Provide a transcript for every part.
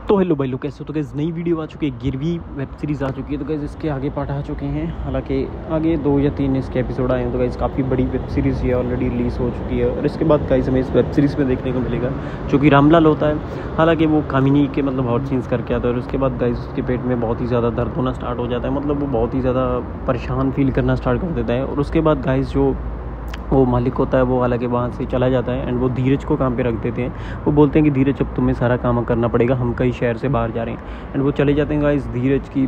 तो हेलो भाई लोग, कैसे हो? तो गाइस नई वीडियो आ चुकी है, गिरवी वेब सीरीज़ आ चुकी है। तो गाइस इसके आगे पार्ट आ चुके हैं, हालांकि आगे 2 या 3 इसके एपिसोड आए हैं। तो गाइस काफ़ी बड़ी वेब सीरीज़ ये ऑलरेडी रिलीज़ हो चुकी है। और इसके बाद गाइस हमें इस वेब सीरीज़ में देखने को मिलेगा जो कि रामलाल होता है। हालांकि वो कामिनी के मतलब हॉट सीन्स करके आता है। और उसके बाद गाइस उसके पेट में बहुत ही ज़्यादा दर्द होना स्टार्ट हो जाता है, मतलब वो बहुत ही ज़्यादा परेशान फील करना स्टार्ट कर देता है। और उसके बाद गाइस जो वो मालिक होता है वो हालांकि वहाँ से चला जाता है एंड वो धीरज को काम पे रख देते हैं। वो बोलते हैं कि धीरज अब तुम्हें सारा काम करना पड़ेगा, हम कई शहर से बाहर जा रहे हैं। एंड वो चले जाते हैं गाइस। धीरज की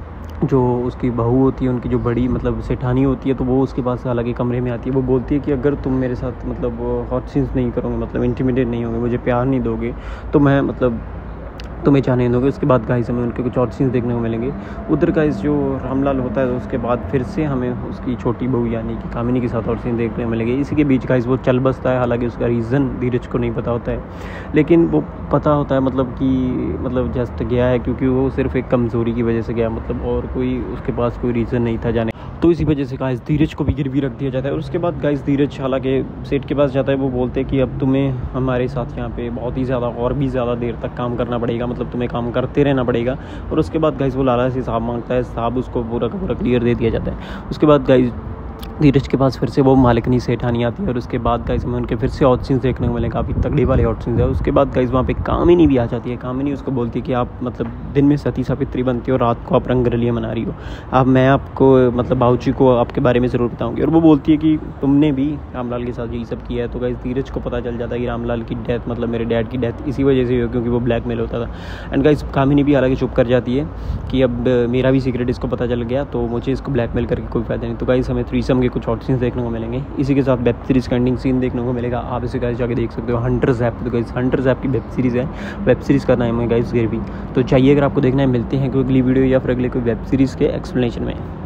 जो उसकी बहू होती है, उनकी जो बड़ी मतलब सेठानी होती है, तो वो उसके पास हालांकि कमरे में आती है। वो बोलती है कि अगर तुम मेरे साथ मतलब हॉट सीन्स नहीं करोगे, मतलब इंटिमिडेट नहीं होगे, मुझे प्यार नहीं दोगे, तो मैं मतलब तुम्हें जाने दोगे। उसके बाद गाइस हमें उनके कुछ और सीन्स देखने को मिलेंगे। उधर गाइस जो रामलाल होता है, तो उसके बाद फिर से हमें उसकी छोटी बहू यानी कि कामिनी के साथ और सीन देखने को मिलेंगे। इसी के बीच गाइस वो चल बसता है, हालांकि उसका रीज़न धीरज को नहीं पता होता है, लेकिन वो पता होता है मतलब कि जस्ट गया है क्योंकि वो सिर्फ एक कमज़ोरी की वजह से गया, मतलब और कोई उसके पास कोई रीज़न नहीं था जाने। तो इसी वजह से गाइस धीरज को भी गिरवी रख दिया जाता है। और उसके बाद गाइस धीरज हालांकि सेठ के पास जाता है। वो बोलते हैं कि अब तुम्हें हमारे साथ यहाँ पे बहुत ही ज़्यादा और भी ज़्यादा देर तक काम करना पड़ेगा, मतलब तुम्हें काम करते रहना पड़ेगा। और उसके बाद गाइस वो लाला से हिसाब मांगता है, साहब उसको पूरा का पूरा क्लियर दे दिया जाता है। उसके बाद गाइस धीरज के पास फिर से वो मालिकनी सेठानी आती है। और उसके बाद गाइस हमें उनके फिर से हॉट सीन्स देखने को मिले, काफ़ी तगड़ी वाले हॉट सीन्स है। उसके बाद गाइस वहाँ पे कामिनी भी आ जाती है। कामिनी उसको बोलती है कि आप मतलब दिन में सती सावित्री बनती हो, रात को आप रंगरलियाँ मना रही हो, अब मैं आपको मतलब बाबूजी को आपके बारे में ज़रूर बताऊँगी। और वो बोलती है कि तुमने भी रामलाल के साथ यही सब किया है। तो गाइस धीरज को पता चल जाता है कि रामलाल की डेथ मतलब मेरे डैड की डेथ इसी वजह से हुई, क्योंकि वो ब्लैकमेल होता था। एंड गाइस कामिनी भी हालांकि चुप कर जाती है कि अब मेरा भी सीक्रेट इसको पता चल गया, तो मुझे इसको ब्लैकमेल करके कोई फ़ायदा नहीं। तो गाइस हमें थ्रीसम के कुछ हॉट सीन्स देखने को मिलेंगे। इसी के साथ वेब सीरीज़ का एंडिंग सीन देखने को मिलेगा। आप इसे गाइस जाके देख सकते हो, हंटर्स ऐप। तो गाइस हंटर्स ऐप की वेब सीरीज़ है, वेब सीरीज़ का नाम है गाइस गिरवी। तो चाहिए अगर आपको देखना है, मिलते हैं कोई अगली वीडियो या फिर अगले कोई वेब सीरीज़ के एक्सप्लेनेशन में।